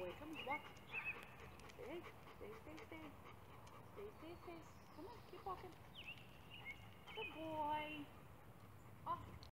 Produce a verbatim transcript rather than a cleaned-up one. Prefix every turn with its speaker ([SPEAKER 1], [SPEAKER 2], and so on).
[SPEAKER 1] boy. Come walk. Stay, stay, stay, stay. Stay, stay, stay. Come on, keep walking. Good boy. Off.